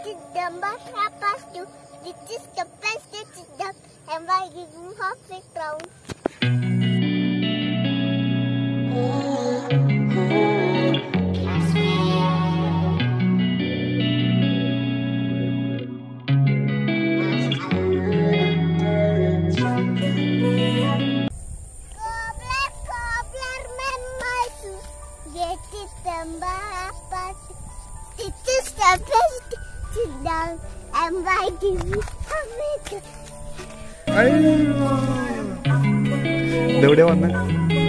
is the bus pass to. This is the place. This is the and why giving half a crown. Cobbler, man, my shoes. Get it, the bus. This is the place. Sit down and why giving half a crown. ഇതെവിടെയാ വന്നേ?